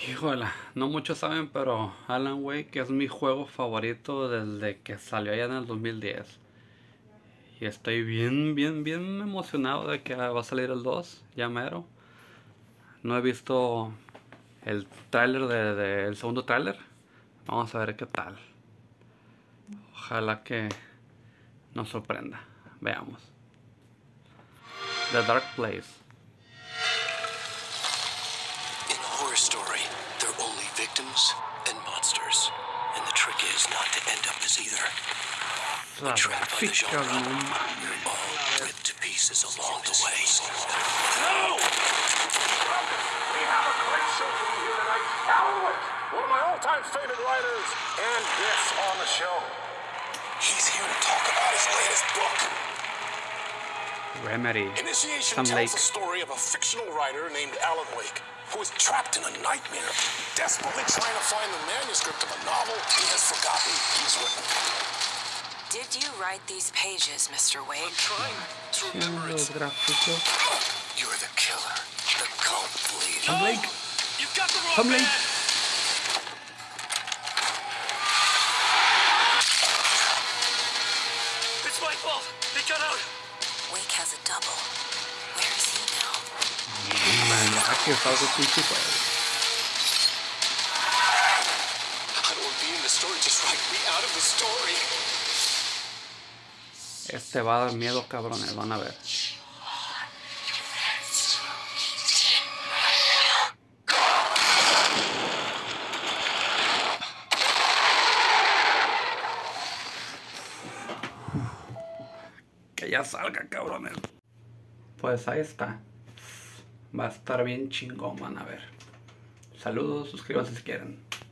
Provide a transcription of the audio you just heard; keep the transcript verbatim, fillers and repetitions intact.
Híjole, no muchos saben, pero Alan Wake es mi juego favorito desde que salió allá en el dos mil diez. Y estoy bien, bien, bien emocionado de que va a salir el dos, ya mero. No he visto el tráiler de, de- el segundo tráiler. Vamos a ver qué tal. Ojalá que nos sorprenda. Veamos. The Dark Place. In a horror story, there are only victims and monsters. And the trick is not to end up as either. Las Trapped by the gráficas, genre, no mames. you're all ripped to pieces along the way. No! We have a great show for you here tonight. Alan Wake, one of my all-time favorite writers, and this on the show. He's here to talk about his latest book. Remedy. Initiation Some tells Lake. the story of a fictional writer named Alan Wake, who is trapped in a nightmare, desperately trying to find the manuscript of a novel he has forgotten he's written. Did you write these pages, Mister Wake? Trying to remember Los it. gráficos. You're the killer, the cult leader. Some Lake. You've got the wrong Some Lake. man! It's my fault. He got out. Wake has a double. Where is he now? Man, ya que está algo pinche juego. I don't want to be in the story. Just write me out of the story. Este va a dar miedo, cabrones, van a ver. Que ya salga, cabrones. Pues ahí está. Va a estar bien chingón, van a ver. Saludos, suscríbanse si quieren.